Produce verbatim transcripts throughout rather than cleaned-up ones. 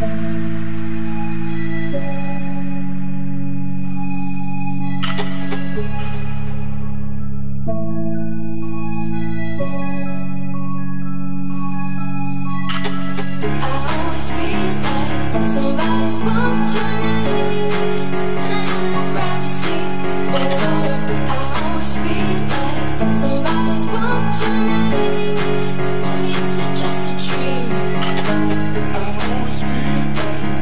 Tell me, is it just a dream? I always feel like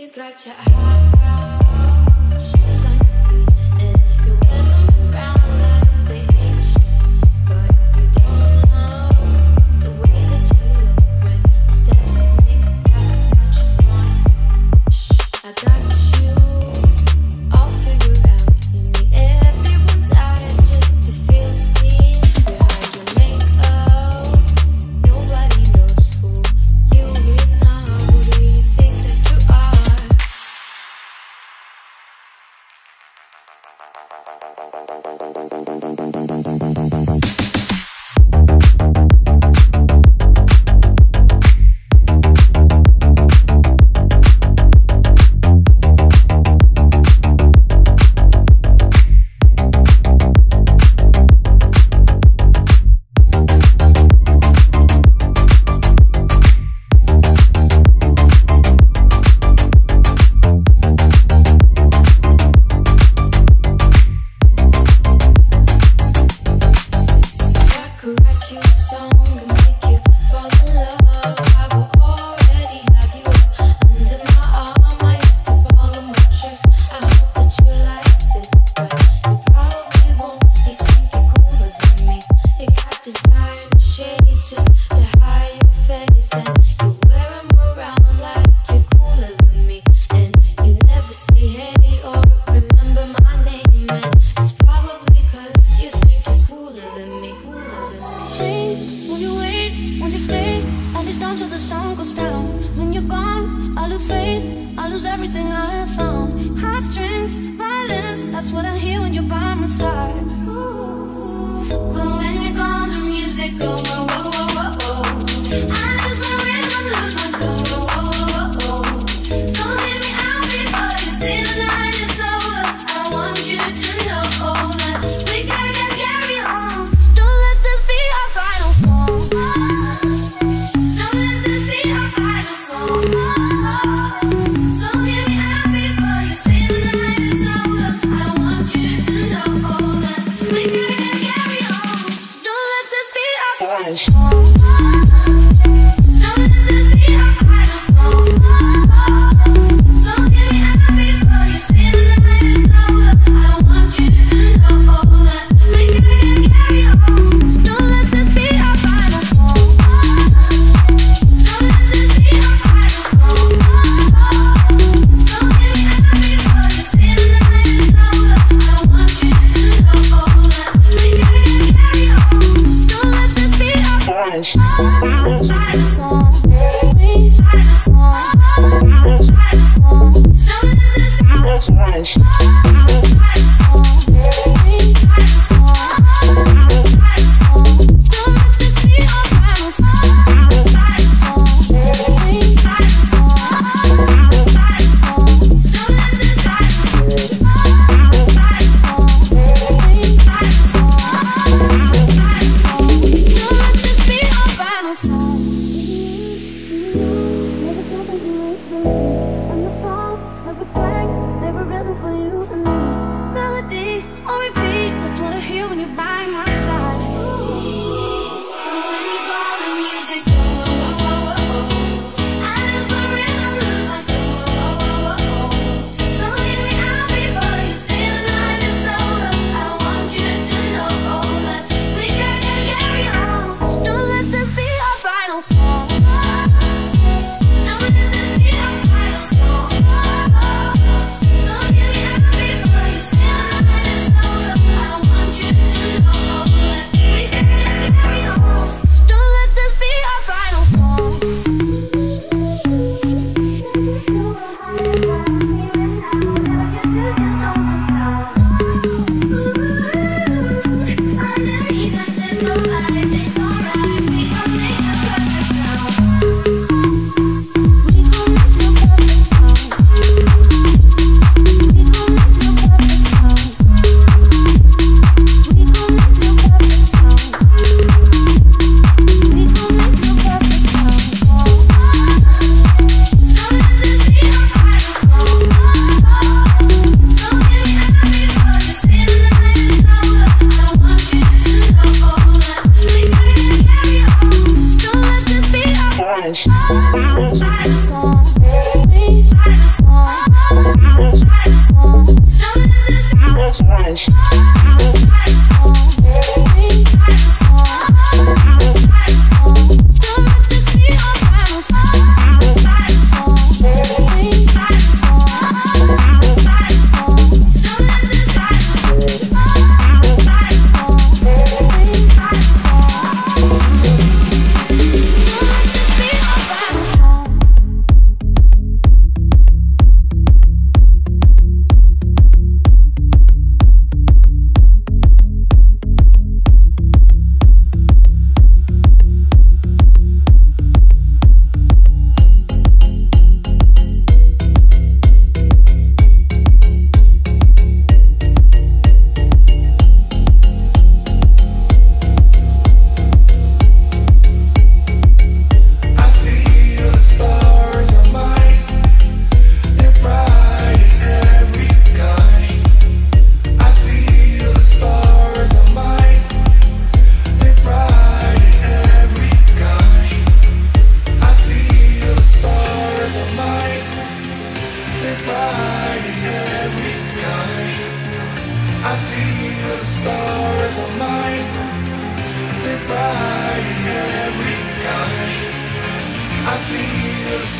got your eyebrows, shoes on your feet, and you wear them around like they ain't shit. But you don't know the way that you look when the steps make that much noise. Shh, I got you all figured out. You need everyone's eyes just to feel seen. Behind your makeup, nobody knows who you really are. Who do you think that you are?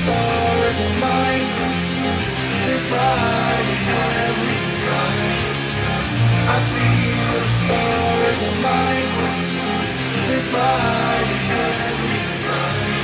stars are mine. They're bright in every line. I feel the stars are mine. They're bright in every line.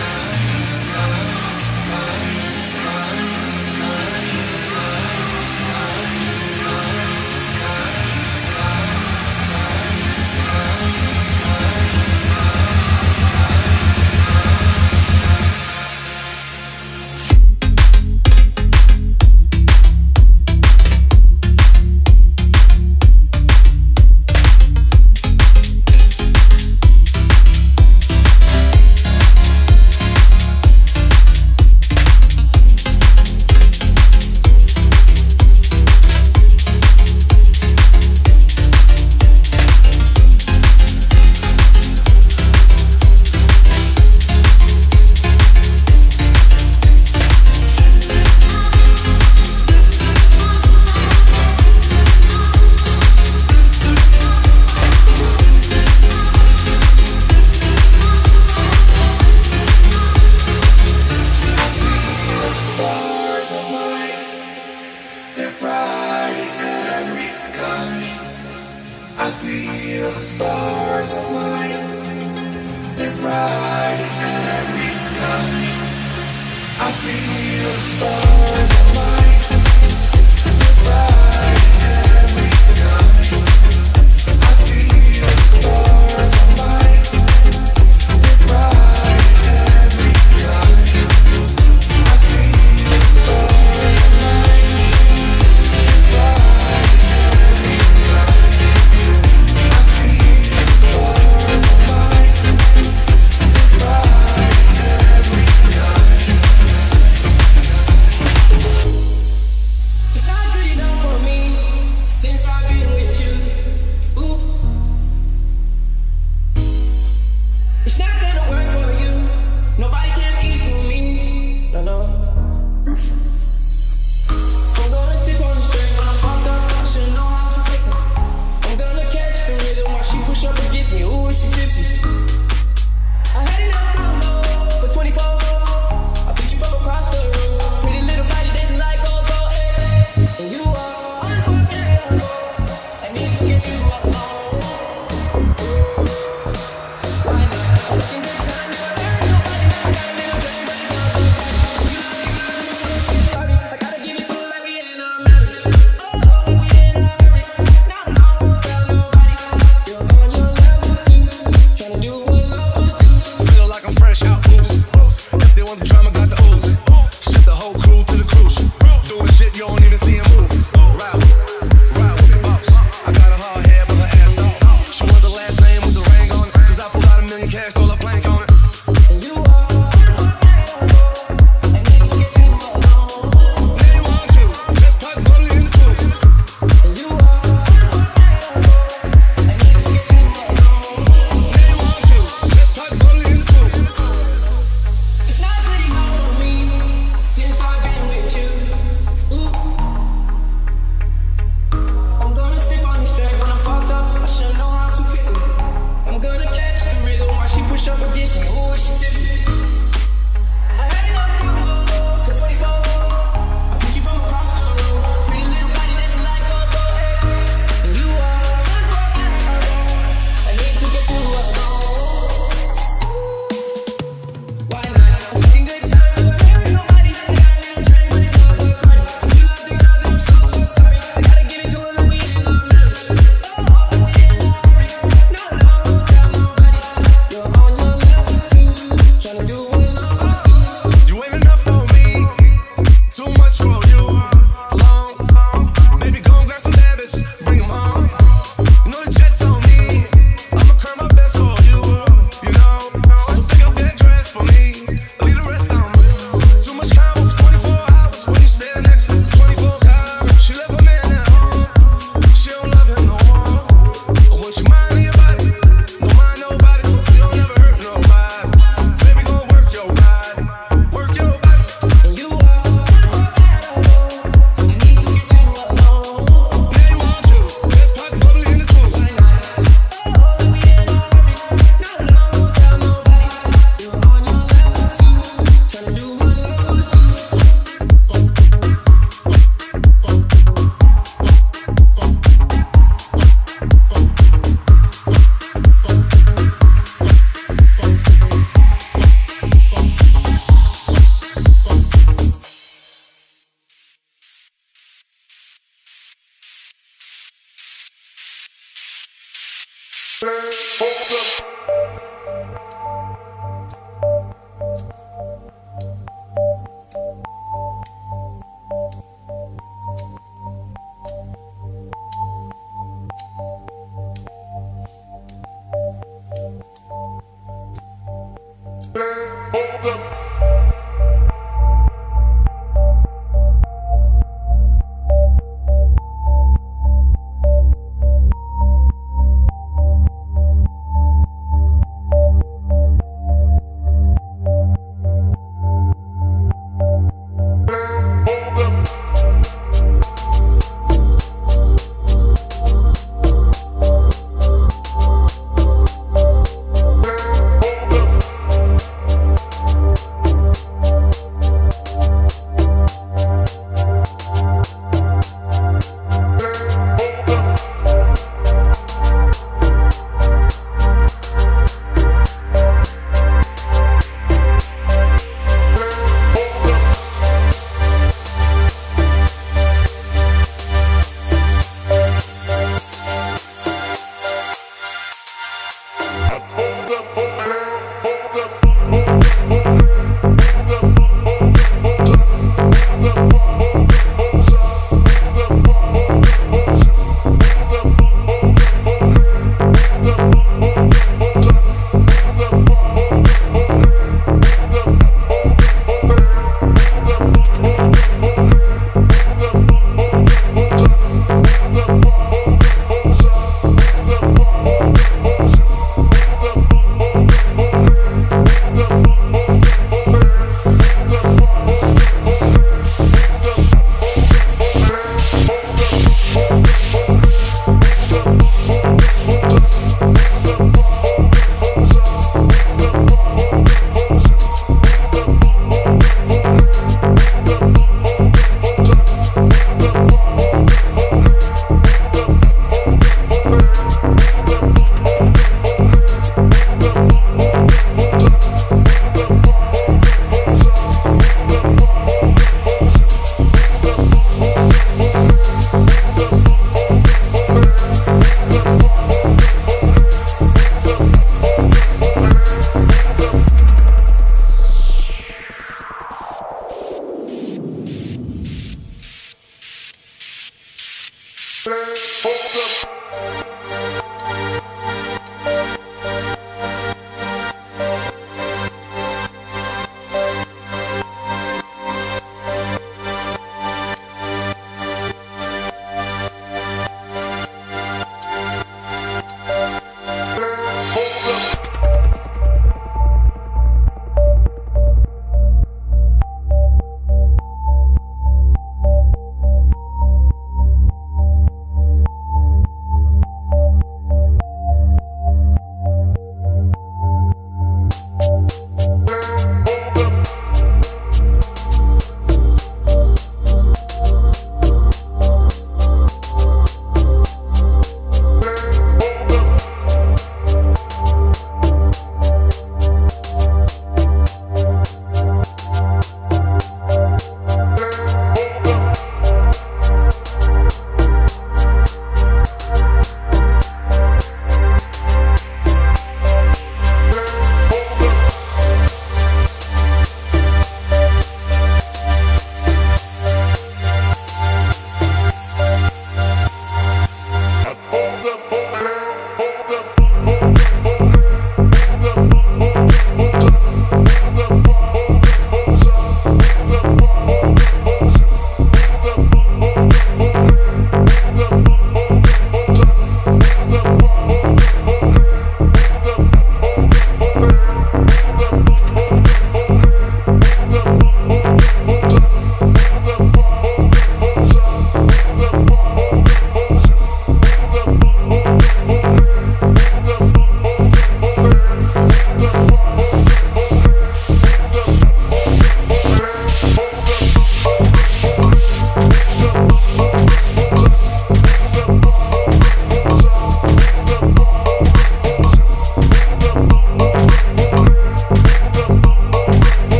I feel the stars are mine. They're bright in every line. I feel the stars are mine. They're bright in every line. I feel the stars are mine. They're bright in every line. I feel the stars are mine. They're bright in every line. I feel the stars are mine. They're bright in every line. It's not good enough for me since I've been with you. Ooh. It's not gonna work for you. Nobody can equal me. No, no. I'm gonna sip on the string when I'm fucked up. I should know how to pick her. I'm gonna catch the rhythm while she push up against me. Ooh, she tipsy. I had enough combo for twenty-four. I picked you from across the room. Pretty little body dancing like go go. And you are unforgettable. I need to get you alone. Why not? Fucking good time, but there ain't nobody that got a little drink, but it's not good. You love me, you love me, so sorry. I gotta give it to her like we in a marriage. Oh, oh, like we in a hurry. Now I don't tell nobody. You're on your level too. Tryna do what lovers do. Feel like I'm fresh out booze. If they want the drama, got the ooze. Ship the whole crew to the cruise. Doing shit you don't even see in movies. Ride with it, ride with it, boss. I got a hard head with her ass off. She want the last name with the ring on it. Cause I pulled out a million cash, told her plank on it. And you are unforgettable. I need to get you alone. Now you want you, just pipe bubbly in the cruise. And you are unforgettable. I need to get you alone. Now you want you, just pipe bubbly in the cruise. It's not good enough for me since I've been with you. Ooh. I'm gonna sip on this track when I'm fucked up. I should know how to pick her. I'm gonna catch the rhythm while she push up against me. Ooh, she tipsy. I had enough combo for twenty-four. I put you from across the room. Pretty little body dancing like go go. And you are unforgettable. I need to get you alone. Why not? A fucking good time, but there ain't nobody. I got a little drink, but it's not good party. If you love the girl, then I'm so, so sorry. I gotta give it to her like we in a marriage. Oh, oh, like we in a hurry. No, no, don't tell nobody. You're on your level too. Tryna do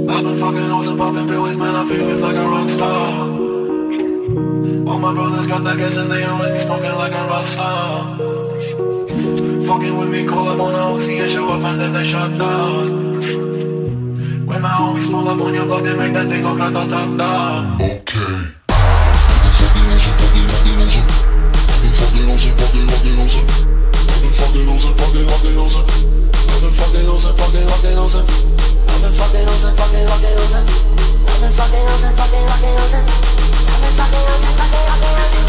I've been fucking hoes and popping pills, man, I feel it's like a rock star. All my brothers got that gas and they always be smoking like a rock star. Fucking with me, call up on a O C and show up and then they shut down. When my homies pull up on your block, they make that thing go grata-ta-ta. Okay. Fucking losing, fucking fucking losing. I've been fucking losing, fucking fucking losing. I've been fucking losing, fucking fucking losing. I've been fucking losing, fucking fucking losing. I've been fucking losing, fucking fucking losing. I've been fucking losing, fucking fucking losing.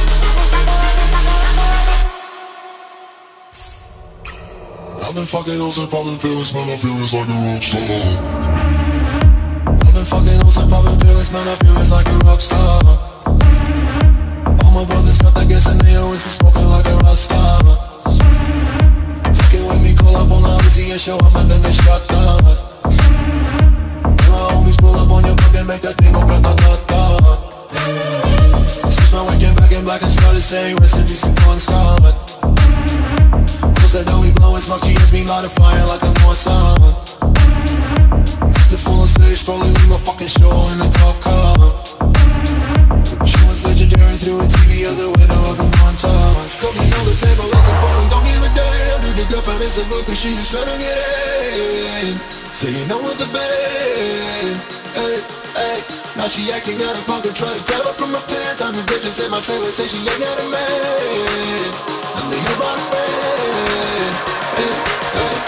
I've been fucking losing, popping pills, man, I feel it's like a rock star. I've been fucking losing, popping pills, man, I feel it's like a rock star. All my brothers got that gas and they always be smoking like a rock star. Fucking with me, call up on the Uzi and show up and then they shut down. When my homies pull up on your block, they make that thing go grata-ta-ta. Switch my weekend back in black and started saying rest in peace to Bon Scott. Cause I know we blowin' smoke, G S me light a fire like a Mossad. The full on stage, probably leave my fucking show in a cop car. She was legendary through a T V out the window of the montage. Cooking on the table like a party, don't give a damn. Dude, the girlfriend is a book, but she is tryna get in. Saying I'm with the band. Hey, hey. Now she acting out of pocket, try to grab her from my pants. I'm the bitches in my trailer, say she ain't got a man. I'm the your body fan. Hey, hey.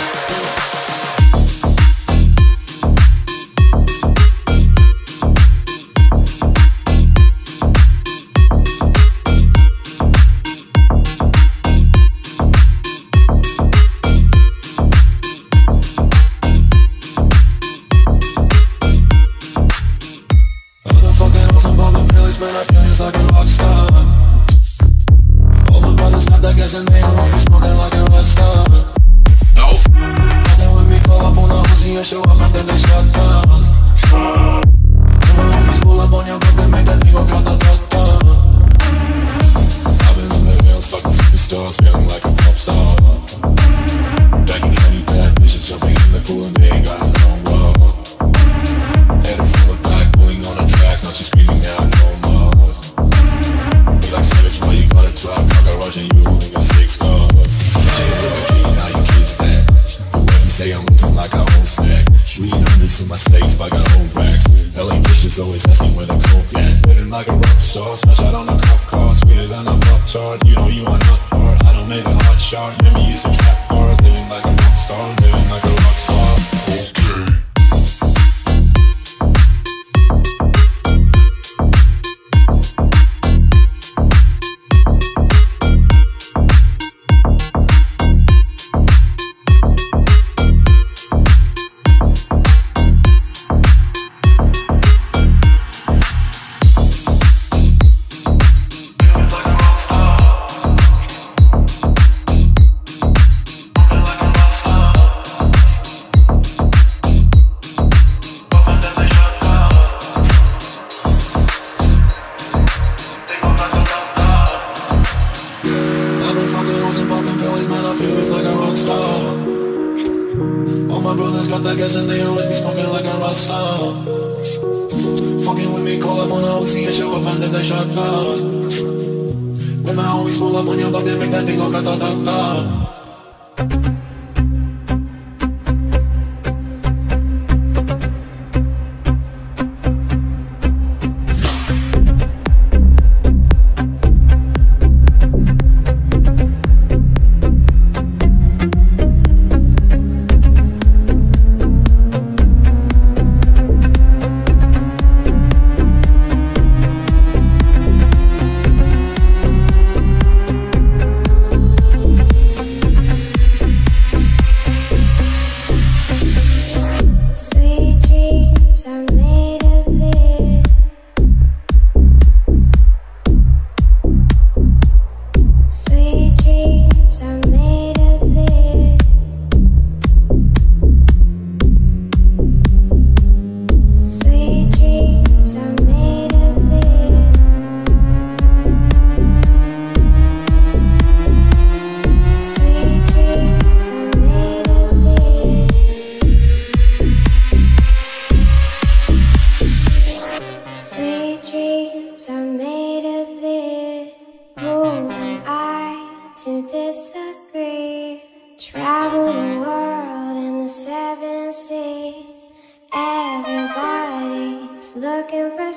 Man, I feel it's like a rock star. All my brothers got that gas and they always be smoking like a rock star. No. Fucking with me, call up on the Uzi and show up and then they shut down. When my homies pull up on your block, they make that thing go grata-ta-ta. I've been in the hills, fucking superstars, feeling like a pop star. Banging any bad bitches, jumping in the pool and they ain't got no more. Head full of black, pulling on the tracks, now she's screaming out no more. Like savage, why you got a twelve car garage and you only got six cars? I ain't with a key, now you kiss that. You wouldn't say I'm looking like a whole snack. Read hundreds in my safe, I got old racks. L A bitches always asking where the coke at. Living like a rock star, smash out on a cuff car. Sweeter than a pop chart, you know you are not hard. I don't make a hot shot, never use a trap card. Living like a rock star, living like a rock star. Okay.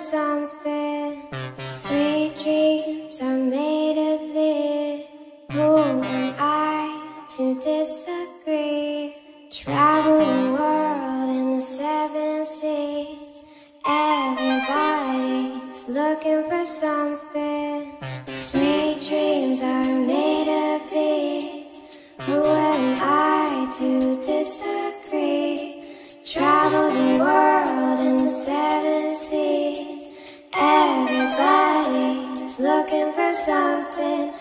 something. Sweet dreams are made of this. Who am I to disagree? Travel the world in the seven seas. Everybody's looking for something. Sweet dreams are made of these. Who am I to disagree? Travel the world in the seven seas. Everybody's looking for something.